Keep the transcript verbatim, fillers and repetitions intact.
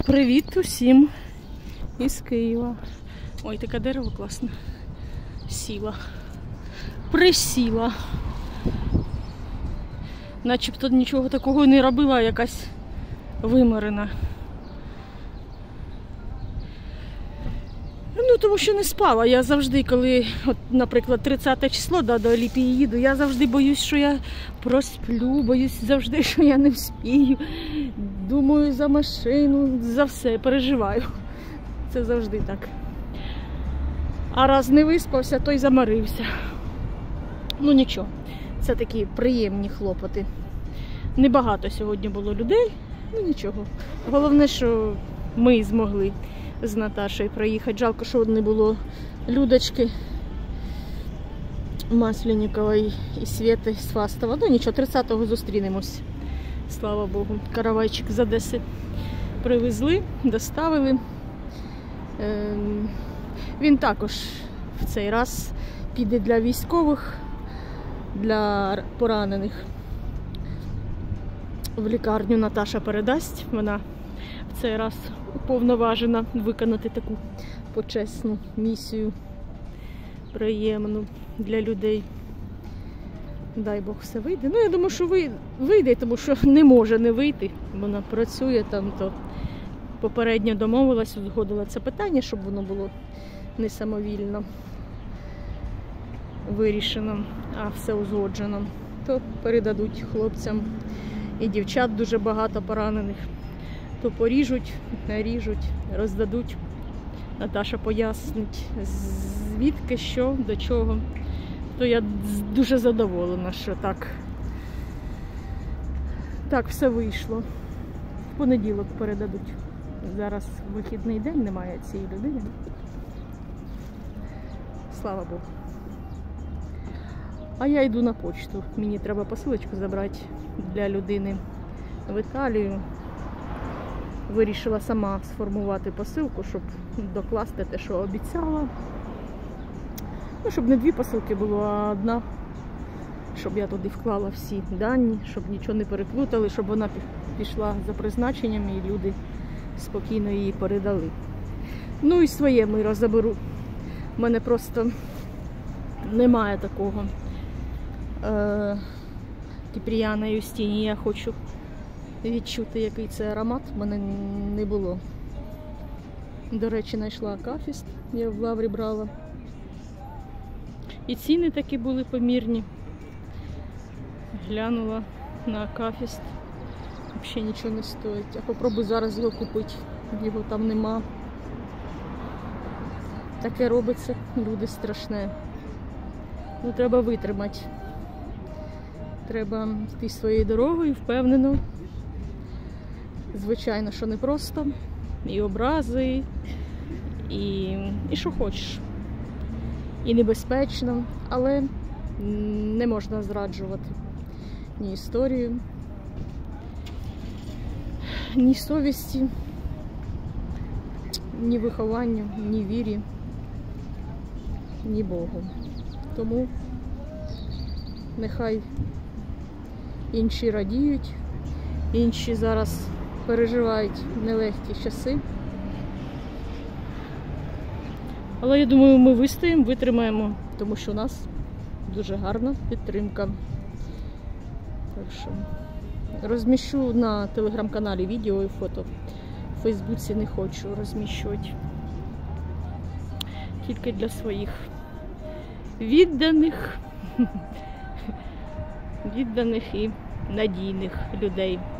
Привіт усім із Києва. Ой, таке дерево класне. Сіла. Присіла. Начебто нічого такого не робила, якась виморена. Ну, тому що не спала. Я завжди, коли, от, наприклад, тридцяте число, да, до Ліпії їду, я завжди боюсь, що я просплю, боюсь завжди, що я не вспію. Думаю за машину, за все, переживаю. Це завжди так. А раз не виспався, то й заморився. Ну нічого, це такі приємні хлопоти. Небагато сьогодні було людей, ну нічого. Головне, що ми змогли з Наташею проїхати. Жалко, що не було Людочки Масленникової і Свєти з Фастова. Ну нічого, тридцятого зустрінемось. Слава Богу. Каравайчик з Одеси привезли, доставили. Він також в цей раз піде для військових, для поранених. В лікарню Наташа передасть. Вона в цей раз уповноважена виконати таку почесну місію, приємну для людей. Дай Бог все вийде. Ну, я думаю, що вийде, тому що не може не вийти. Вона працює там, то попередньо домовилась, узгодила це питання, щоб воно було не самовільно вирішено, а все узгоджено. То передадуть хлопцям і дівчат дуже багато поранених. То поріжуть, наріжуть, роздадуть. Наташа пояснить, звідки, що, до чого. То я дуже задоволена, що так, так все вийшло. В понеділок передадуть. Зараз вихідний день, немає цієї людини. Слава Богу. А я йду на почту. Мені треба посилочку забрати для людини в Італію. Вирішила сама сформувати посилку, щоб докласти те, що обіцяла. Ну, щоб не дві посилки було, а одна. Щоб я туди вклала всі дані, щоб нічого не переплутали, щоб вона пішла за призначенням і люди спокійно її передали. Ну і своє миро заберу. У мене просто немає такого е Кіпріяна Юстіні. Я хочу відчути, який це аромат. У мене не було. До речі, знайшла Акафіст. Я в Лаврі брала. І ціни такі були помірні. Глянула на Акафіст. Взагалі нічого не стоїть. А попробуй зараз його купити. Його там нема. Таке робиться. Люди страшне. Ну, треба витримати. Треба йти своєю дорогою, впевнено. Звичайно, що не просто. І образи, і, і що хочеш. І небезпечно, але не можна зраджувати ні історію, ні совісті, ні вихованню, ні вірі, ні Богу. Тому нехай інші радіють, інші зараз переживають нелегкі часи. Але я думаю, ми вистоїмо, витримаємо, тому що у нас дуже гарна підтримка. Так що розміщу на телеграм-каналі відео і фото. В Фейсбуці не хочу розміщувати. Тільки для своїх відданих, відданих і надійних людей.